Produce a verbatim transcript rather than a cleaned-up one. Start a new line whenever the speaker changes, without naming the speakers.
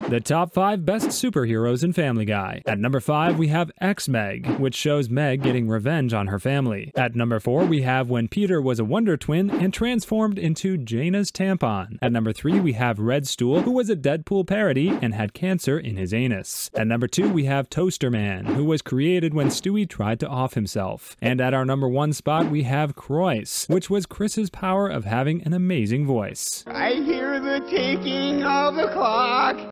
The top five best superheroes in Family Guy. At number five, we have X-Meg, which shows Meg getting revenge on her family. At number four, we have When Peter Was a Wonder Twin and transformed into Jaina's tampon. At number three, we have Red Stool, who was a Deadpool parody and had cancer in his anus. At number two, we have Toaster Man, who was created when Stewie tried to off himself. And at our number one spot, we have Croyce, which was Chris's power of having an amazing voice.
I hear the ticking of the clock.